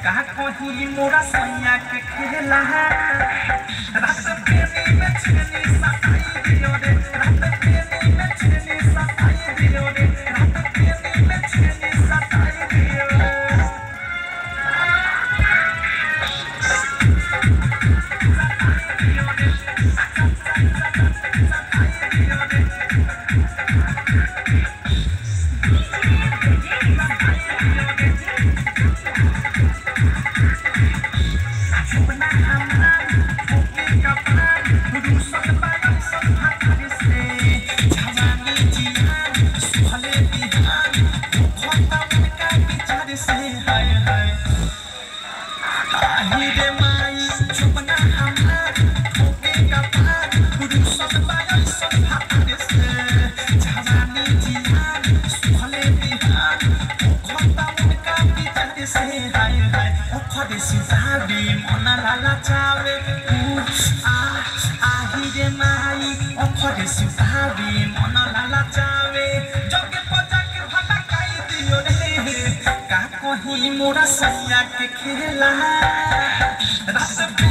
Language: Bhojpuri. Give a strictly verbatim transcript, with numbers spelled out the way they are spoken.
कहा कहीं मोरा सैया के खेला रात प्रेमी में छेनी सताई दियो रे रात प्रेमी में छेनी सताई दियो रे रात प्रेमी में छेनी सताई दियो मोरा सैया के खेला रात